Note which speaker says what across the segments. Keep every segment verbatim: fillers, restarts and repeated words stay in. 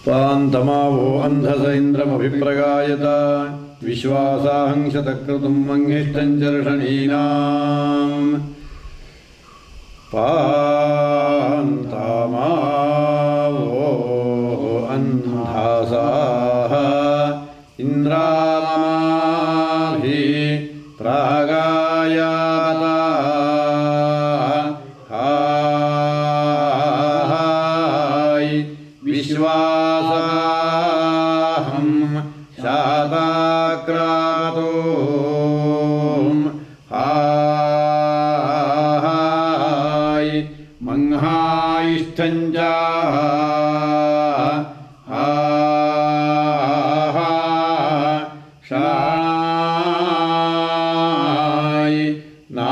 Speaker 1: स्वान्तमावो अन्धस इन्द्रमभिप्रगायत विश्वासाहंशतक्रतुं मङ्गिष्टं चर्षणीनाम् पान्तमावो अन्धासाः इन्द्रामाभि प्रागायात हाय विश्वासाहं शाताक्रातो हाय मंहाइष्ठं च शाय ना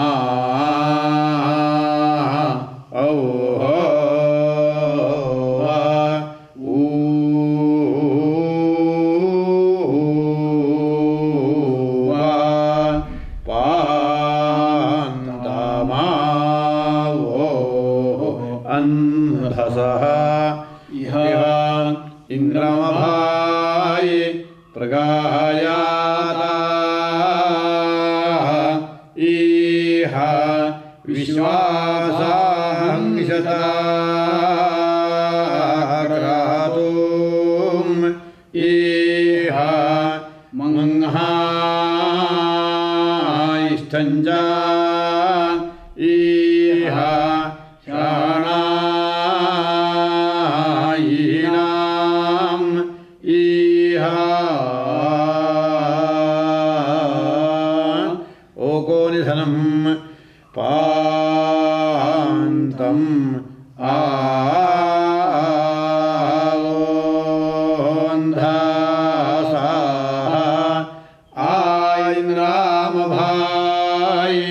Speaker 1: अन्धसः इह इन्द्रमभाय प्रगायात इह विश्वासाहंशताक्रातुम् इह मंहाइष्ठं च इह शाणायिनाम् इह ओकोनिधनम् पान्तम् आवोन्धासाः आइन्द्रामभाय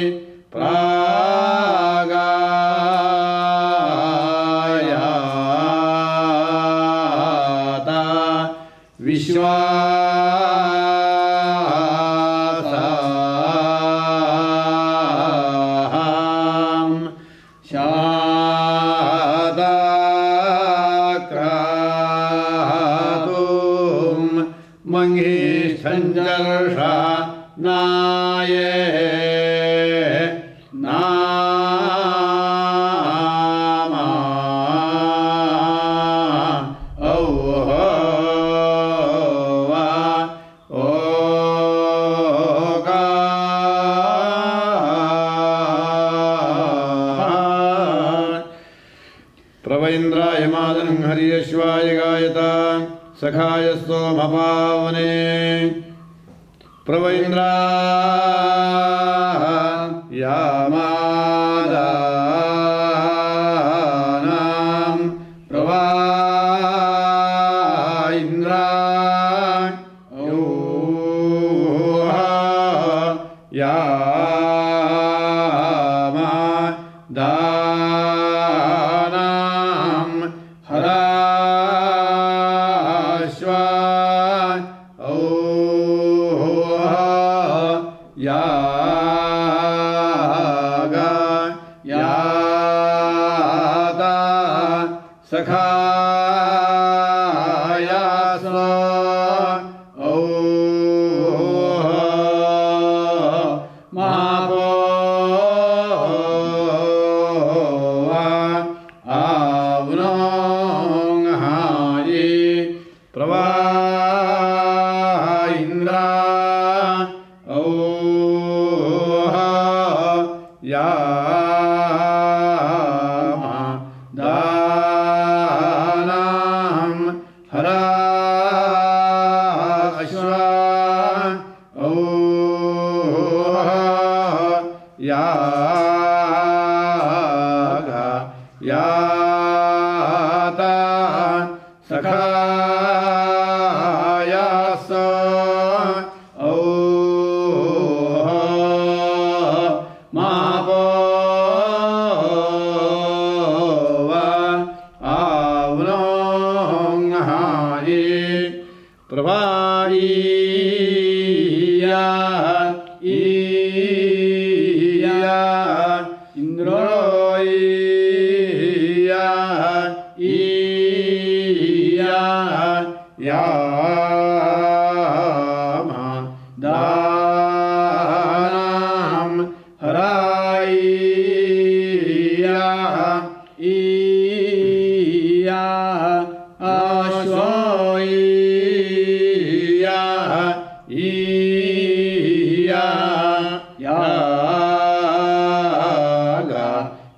Speaker 1: प्रागायात विश्वासाहं शाताक्रातुं मंहिष्ठं चर्षणाय नामा औह ओका प्रवैन्द्राय मादनं हरियश्वाय गायत सखाय सोमपावने प्रवैन्द्राय यामादानां प्रवैन्द्राय योः यामादानां हराश्वा यागा याता सखायास औह मापो आवनोंहाये प्रवा इंद्रा औह यामा दानां हराश्वा औह यागा याता सखायास औह मापो आवनोंहाये प्रवाईया ईया इंद्रोईया ईया हराय्या ईया अश्वय्या ईया यागा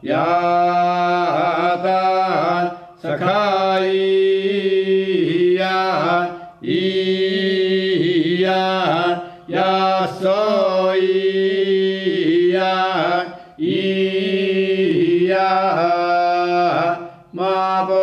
Speaker 1: याता सखाय्या ईया यासोय्या ईया मापो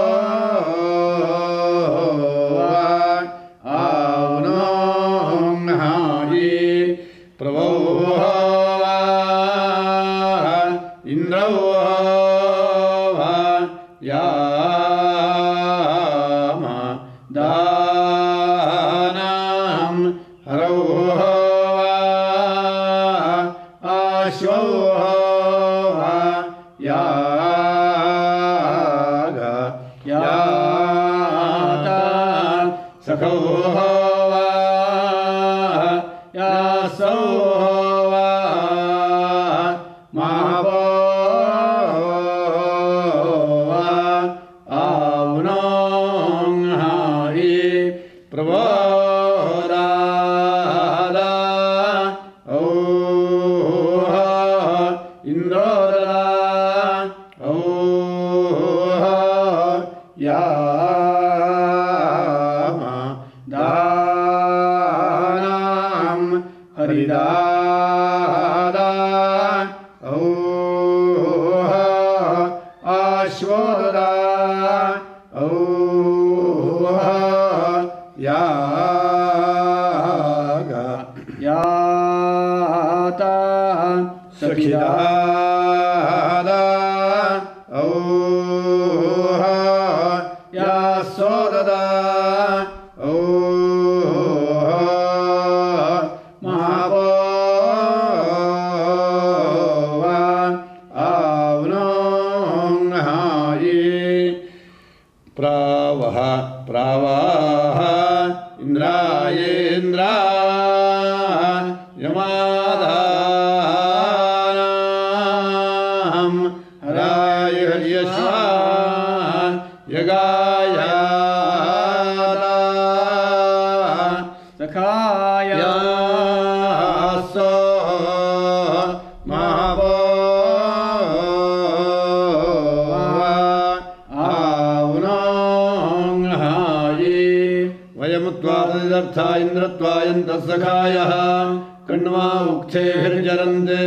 Speaker 2: सखायः कण्वा उक्थेभिर्जरन्ते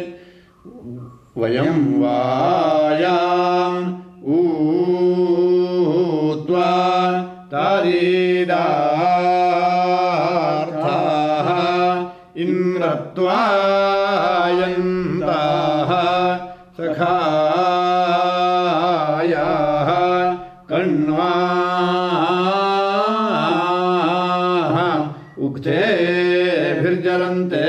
Speaker 2: वयं वायाम् ऊत्वा तारीदार्थाः इन्द्रत्वायन्ताः सखायाः कण्वा उक्थेभिर्जरन्ते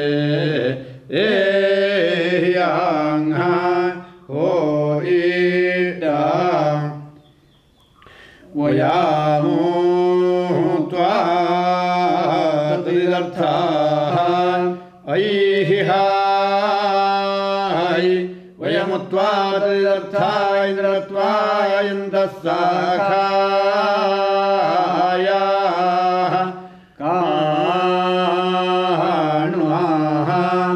Speaker 2: एह्यांह हो ईडा वयामो त्वा त्रिदर्थाः ऐहिहाय वयमुत्वा त्रिदर्था इन्द्रत्वायन्तः साखायाः काण्वाः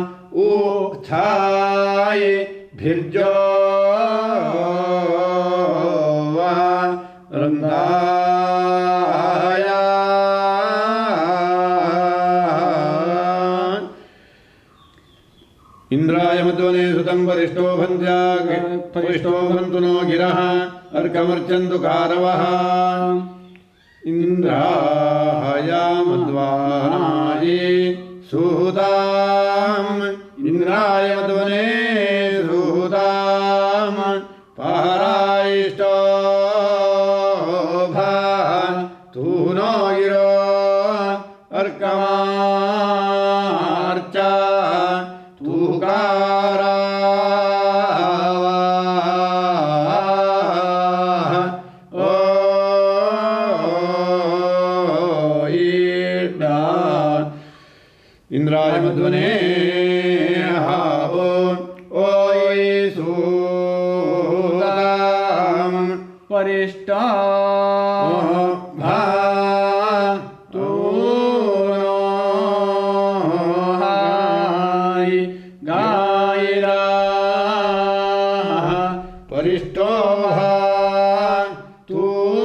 Speaker 2: उक्थाय भिर्जो रन्दाया इंद्राय मध्वने सुतं वरिष्ठो भंजा वरिष्ठो भंतु नो गिरः अर्कमर्चन्तु कारवः इंद्राय मध्वानाये सुताम् इंद्राय मध्वने सुताम् पहरायिष्टो भा तू नो गिरो अर्कमार्चा इंद्राय मध्वने
Speaker 3: परिष्ट
Speaker 2: भा तू
Speaker 3: गायिरा
Speaker 2: परिष्टो भा तू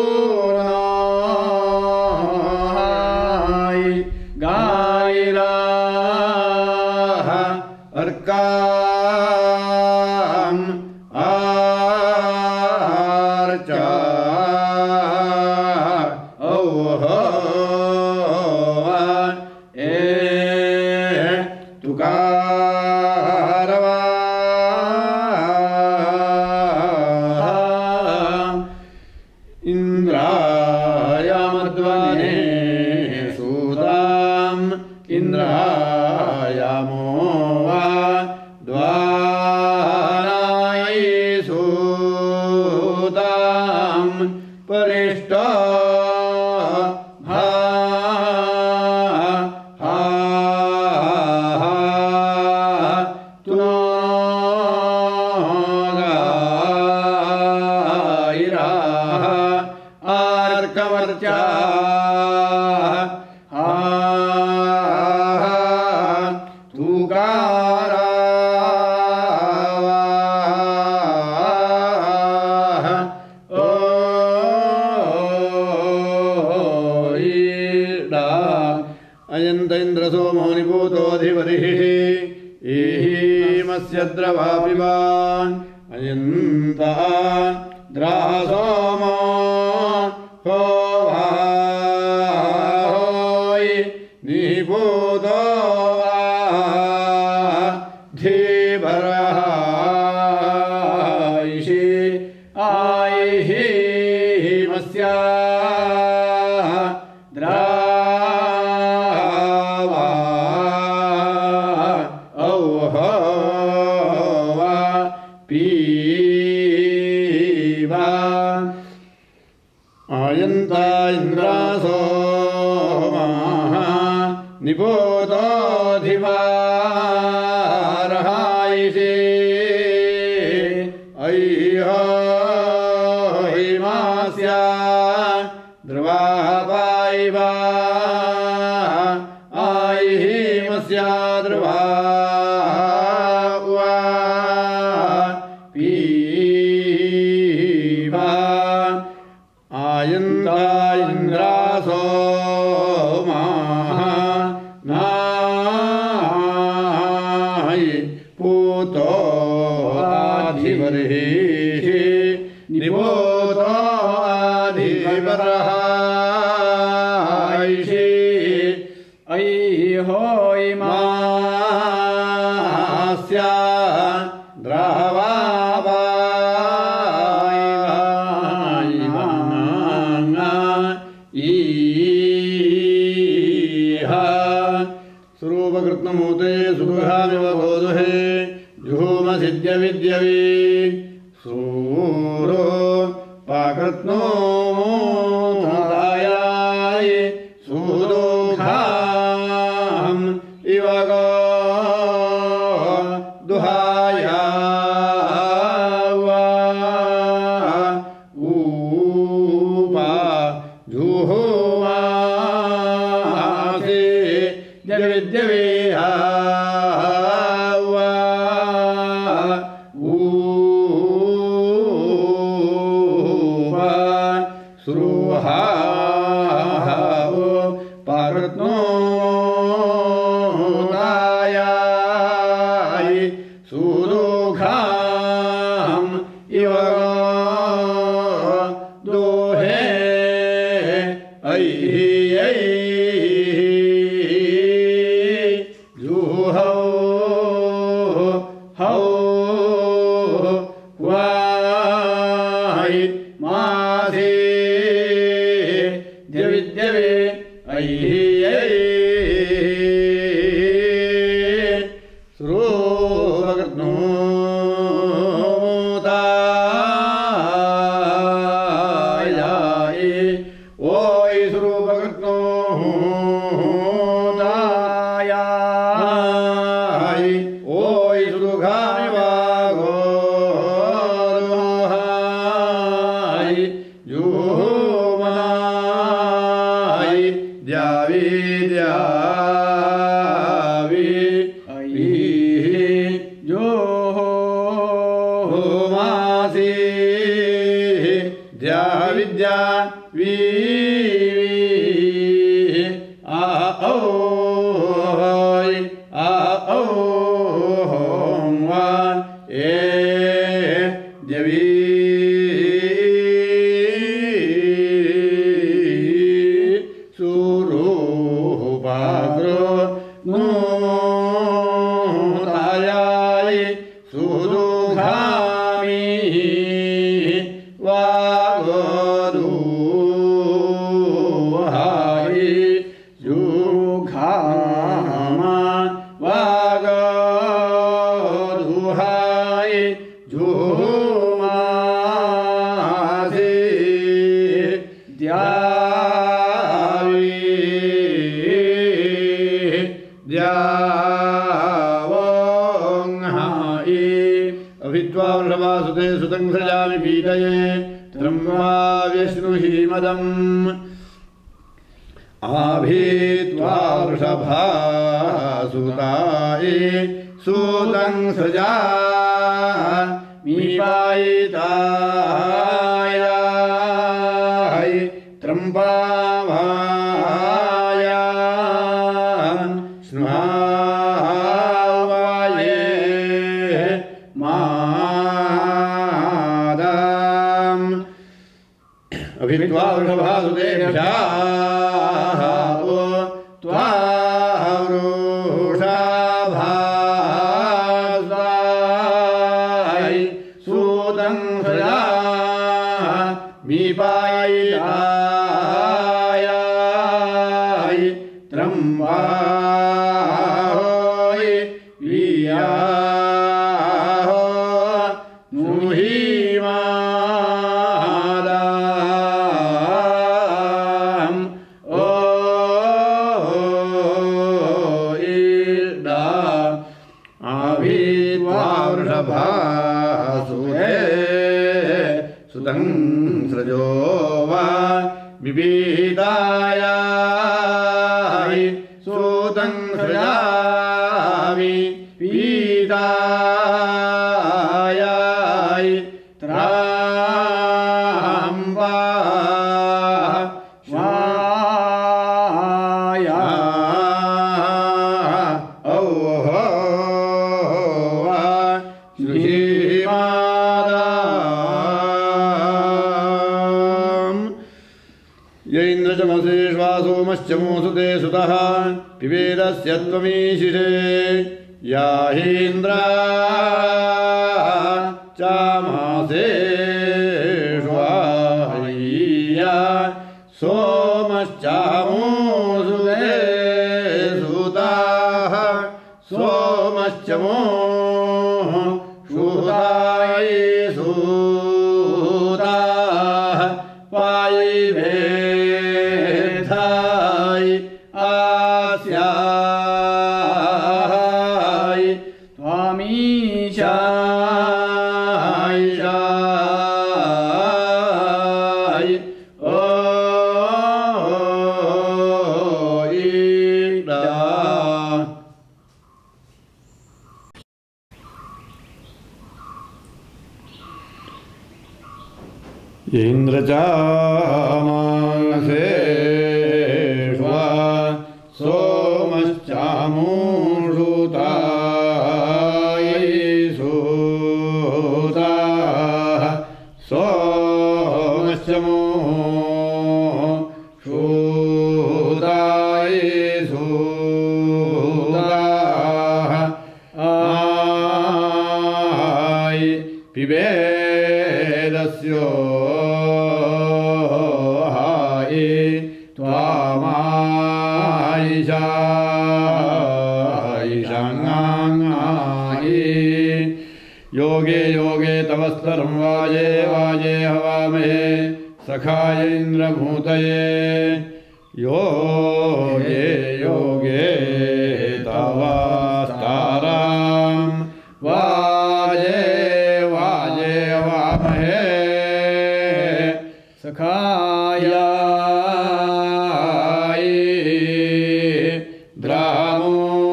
Speaker 3: गायिरा
Speaker 2: अर्काम् आर्चा औहो ए तुकारवा इंद्रायामध्वने सूताम् इंद्रायामो वा द्वाराय सूताम् परिष्ट भा हा तु गायिरा आर्कवर्चा तुकारा ओ ईडा अयन्त इन्द्र सोमो निभूतोऽधिपतिः ईमस्य द्रवापिवान् अयन्त द्राः सोमो हो भाय निभूतो धीभरहायिषि आयिहि मस्या द्रावा औहो वा पीवा आयन्ता इन्द्रासो निभूतोऽधिवारहायिषे ऐहिमास्या ध्रुवापायिवा आयिहिमस्या ध्रुवा वा पीवा आयन्ता इन्द्रासो पूतो आधिवर्हिः निभूतो आधिवर्हायिषि ऐहोयिमास्या द्रावावायिवायिवाना ईह स्वरूपकृत्नमूते सुदुहामिव बोधुहे जुहोमसिद्ध्यविद्यवे सूरो पाकृत्नो तायाय सुदुघाम् इव गो दुहाया वा ऊपा जुहोमासे जविद्यवे पाकृत्नो तायाय सुदुघाम् इव दोहे ऐहि जुहौ हौ वाय मासे द्यविद्यवे ऐहि सुरोकृत्नो तायाय ओय सुरूपकृत्नो तायाय ओय सुदुघामिवा गोरुहाय ಸುದುಘಾಮಿ ವಾಗೋದುಹಾಯಿ ಜುಘಾಮ ವಾಗೋದುಹಾಯಿ ಜುಮಾಸಿ ದ್ಯಾವಿ ದ್ಯಾವೋಂಹಾಯಿ ಅಭಿತ್ವಾ ವೃಷಭಾಸುತೆ ಸುತಂ ಸೃಜಾಮಿ ಪೀತಯೇ ತ್ರಂವಾ ವ್ಯಶ್ನುಹೀಮದಂ ಆಭೀತ್ವಾ ವೃಷಭಾಸುತಾಯೇ ಸೂತಂ ಸೃಜಾ ಮೀಪಾಯಿತಾಯ ತ್ರಂಪಾವಾಯ ಸ್ನುಹಾವಾಯೇ ಮಾದಾಂ ಅಭಿತ್ವಾ ವೃಷಭಾಸುತೇಭ್ಯಃ ತ್ವಾ ವೃಷಭಾಸ್ವಾಯ್ ಸೂತಂ ಸೃಜಾ ಮೀಪಾಯಿತಾಯ ತ್ರಂವಾಹೋಯ್ ವಿಯಾಹೋ ನುಹೀಮಾದಾಂ ಓ ಇಡಾ ಆಭೀತ್ವಾ ವೃಷಭಾಸುತೆ ಸುತಂ ಸೃಜೋ ವಾ ಬಿಬೀದಾಯ ಸೂತಂ ಸೃಜಾಮಿ ಪೀತಾಯ ತ್ರಾಂಬಾ ವಾಯ ಔಹೋ ಯೈಂದ್ರಚಮಸೇಶ್ವಾಸೋಮಶ್ಚಮೋಸುತೆ ಸುತಃ ಪಿಬೇದಸ್ಯ ತ್ವಮೀಶಿಷೇ ಯಾಹೀಂದ್ರ ಚಾಮಾಸೇಶ್ವಾಹಯ್ಯ ಸೋಮಶ್ಚಾಮೋಸುತೆ ಸುತಃ ಸೋಮಶ್ಚಮೋ ಶೂತಾಯ ಸೂತಃ ಪಾಯಿಭೇ ಆಸ್ಯಾಯ ತ್ವಾಮೀಶಾಯ ಓ ಇಡಾ ಇಂದ್ರಚಾಮಾಸೇಶ್ವಾ ಸೋಮಶ್ಚಾಮೂಷುತಾಯ ಸೂತಃ ಸೋಮಶ್ಚಮೋ ಶೂತಾಯ ಸೂತಃ ಆಯ ಪಿಬೇದಸ್ಯೋ ಹಾಯಿ ತ್ವಾಮಾಯಿಷಾಯಿಷಾಂಗಾಂಗಾಯಿ ಯೋಗೆ ಯೋಗೆ ತವಸ್ತರಂ ವಾಜೇ ವಾಜೇ ಹವಾಮಹೇ ಸಖಾಯ ಇಂದ್ರಭೂತಯೇ ಯೋಗೆ ಯೋಗೆ ತವಸ್ತಾರಾಂ ವಾಜೇ ವಾಜೇ ಹವಾಮಹೇ ಸಖಾಯ ದ್ರಾಮೋ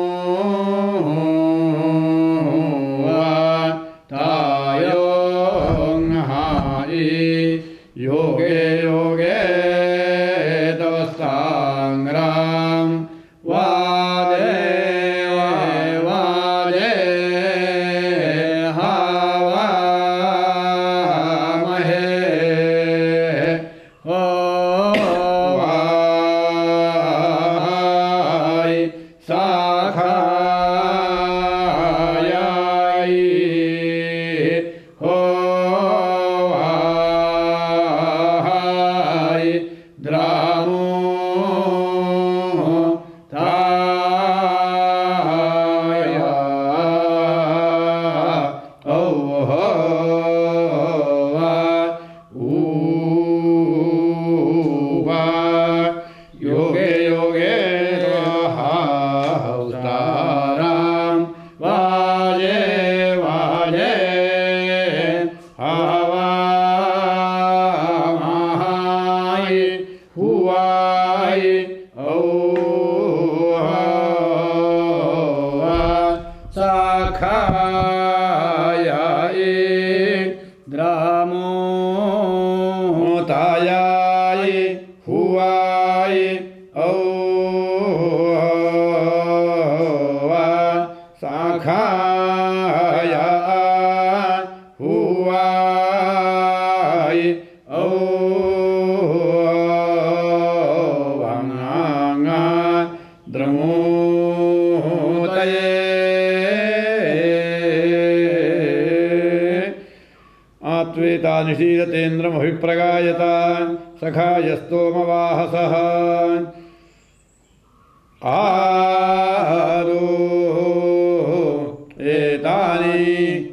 Speaker 2: ತಾಯೋಂಹಾಯಿ ಯೋಗೆ ಯೋಗೆ ತವಸ್ತಾಂಗ್ರಾಂ ವಾಜೇ ವಾಜೇ श्वेता निशीलतेन्द्रमभिप्रगायत सखायस्तोमवाहसः आरो एतानि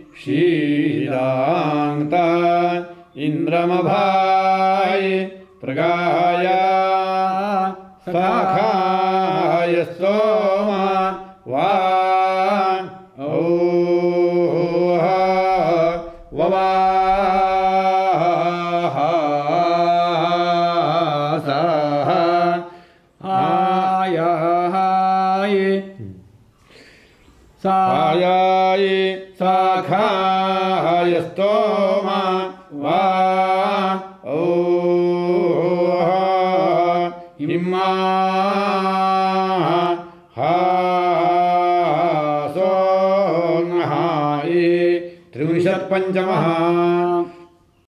Speaker 2: शीलाङ्ता इन्द्रमभाय प्रगाय सखाय स्तोम वा
Speaker 3: सायाय
Speaker 2: साखाय स्तोम वा ओ हिम्मा हासोन्हाय त्रिंशत्पञ्चमः